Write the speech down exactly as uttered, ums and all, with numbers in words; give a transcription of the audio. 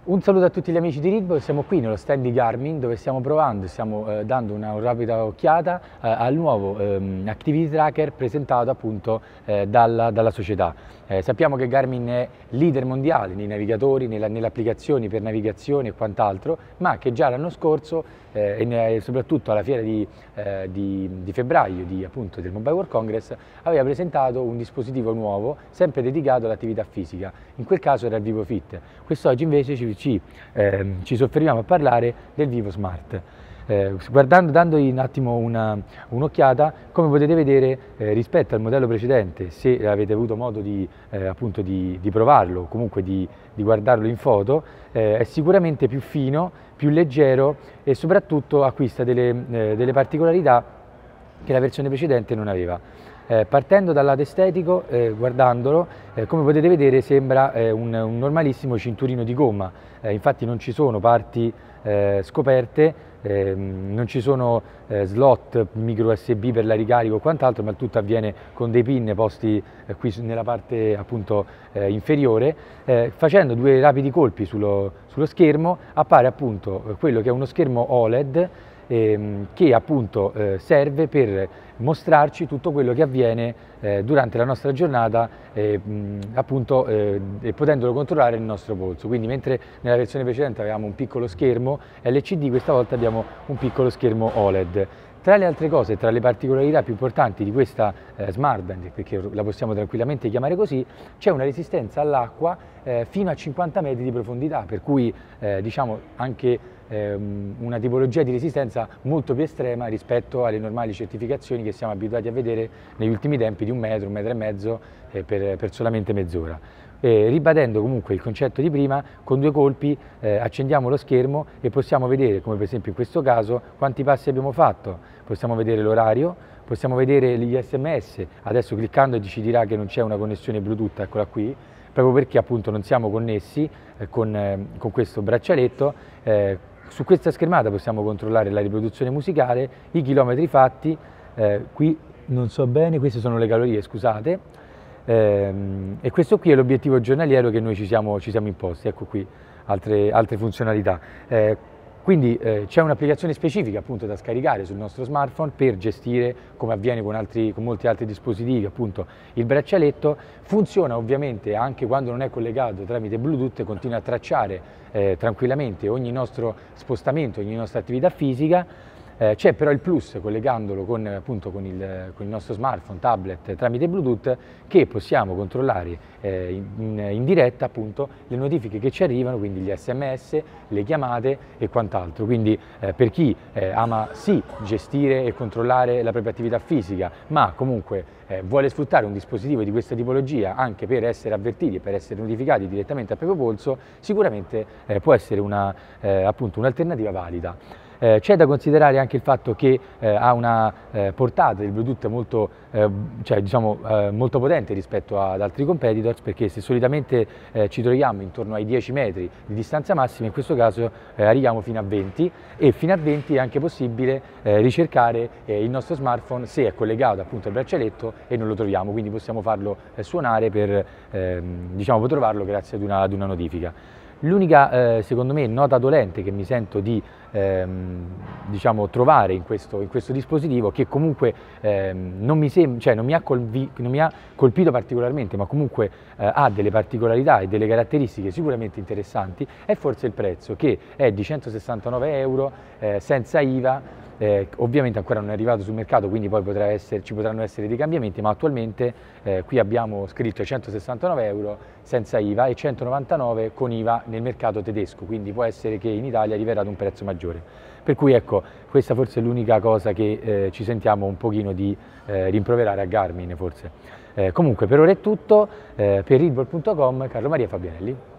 Un saluto a tutti gli amici di Readball, siamo qui nello stand di Garmin dove stiamo provando, stiamo eh, dando una rapida occhiata eh, al nuovo ehm, Activity Tracker presentato appunto eh, dalla, dalla società. Eh, sappiamo che Garmin è leader mondiale nei navigatori, nella, nelle applicazioni per navigazione e quant'altro, ma che già l'anno scorso eh, e soprattutto alla fiera di, eh, di, di febbraio di, appunto, del Mobile World Congress aveva presentato un dispositivo nuovo sempre dedicato all'attività fisica, in quel caso era il VivoFit. Quest'oggi invece ci Ci, eh, ci soffermiamo a parlare del Vivo Smart. Eh, guardando, dandogli un attimo un'occhiata, come potete vedere eh, rispetto al modello precedente, se avete avuto modo di, eh, appunto di, di provarlo o comunque di, di guardarlo in foto, eh, è sicuramente più fino, più leggero e soprattutto acquista delle, eh, delle particolarità che la versione precedente non aveva. Eh, partendo dal lato estetico, eh, guardandolo, eh, come potete vedere sembra eh, un, un normalissimo cinturino di gomma, eh, infatti non ci sono parti eh, scoperte, eh, non ci sono eh, slot micro U S B per la ricarica o quant'altro, ma il tutto avviene con dei pin posti eh, qui nella parte appunto eh, inferiore. Eh, facendo due rapidi colpi sullo, sullo schermo appare appunto quello che è uno schermo O L E D Ehm, che appunto eh, serve per mostrarci tutto quello che avviene eh, durante la nostra giornata eh, mh, appunto eh, e potendolo controllare nel nostro polso. Quindi mentre nella versione precedente avevamo un piccolo schermo L C D, questa volta abbiamo un piccolo schermo O L E D. Tra le altre cose, tra le particolarità più importanti di questa eh, smartband, perché la possiamo tranquillamente chiamare così, c'è una resistenza all'acqua eh, fino a cinquanta metri di profondità, per cui eh, diciamo anche eh, una tipologia di resistenza molto più estrema rispetto alle normali certificazioni che siamo abituati a vedere negli ultimi tempi di un metro, un metro e mezzo eh, per, per solamente mezz'ora. Eh, ribadendo comunque il concetto di prima, con due colpi eh, accendiamo lo schermo e possiamo vedere, come per esempio in questo caso, quanti passi abbiamo fatto, possiamo vedere l'orario, possiamo vedere gli S M S, adesso cliccando ci dirà che non c'è una connessione Bluetooth, eccola qui, proprio perché appunto non siamo connessi eh, con, eh, con questo braccialetto. Eh, su questa schermata possiamo controllare la riproduzione musicale, i chilometri fatti, eh, qui non so bene, queste sono le calorie, scusate. Ehm, e questo qui è l'obiettivo giornaliero che noi ci siamo, ci siamo imposti, ecco qui altre, altre funzionalità. Eh, quindi eh, c'è un'applicazione specifica appunto da scaricare sul nostro smartphone per gestire, come avviene con, altri, con molti altri dispositivi, appunto il braccialetto. Funziona ovviamente anche quando non è collegato tramite Bluetooth, continua a tracciare eh, tranquillamente ogni nostro spostamento, ogni nostra attività fisica. Eh, c'è però il plus, collegandolo con, appunto, con, il, con il nostro smartphone, tablet tramite Bluetooth, che possiamo controllare eh, in, in diretta appunto le notifiche che ci arrivano, quindi gli S M S, le chiamate e quant'altro. Quindi eh, per chi eh, ama sì gestire e controllare la propria attività fisica, ma comunque eh, vuole sfruttare un dispositivo di questa tipologia anche per essere avvertiti e per essere notificati direttamente al proprio polso, sicuramente eh, può essere una, eh, appunto un'alternativa valida. Eh, c'è da considerare anche il fatto che eh, ha una eh, portata di Bluetooth molto, eh, cioè, diciamo, eh, molto potente rispetto ad altri competitors, perché se solitamente eh, ci troviamo intorno ai dieci metri di distanza massima, in questo caso eh, arriviamo fino a venti, e fino a venti è anche possibile eh, ricercare eh, il nostro smartphone se è collegato appunto al braccialetto e non lo troviamo, quindi possiamo farlo eh, suonare per ehm, diciamo, trovarlo grazie ad una, ad una notifica. L'unica, eh, secondo me, nota dolente che mi sento di ehm, diciamo, trovare in questo, in questo dispositivo, che comunque ehm, non, mi sem- cioè, non, mi ha colpi- non mi ha colpito particolarmente, ma comunque eh, ha delle particolarità e delle caratteristiche sicuramente interessanti, è forse il prezzo, che è di centosessantanove euro eh, senza I V A. Eh, ovviamente ancora non è arrivato sul mercato, quindi poi potrà essere, ci potranno essere dei cambiamenti, ma attualmente eh, qui abbiamo scritto centosessantanove euro senza I V A e centonovantanove con I V A nel mercato tedesco, quindi può essere che in Italia arriverà ad un prezzo maggiore. Per cui ecco, questa forse è l'unica cosa che eh, ci sentiamo un pochino di eh, rimproverare a Garmin forse. Eh, comunque per ora è tutto, eh, per readball punto com, Carlo Maria Fabianelli.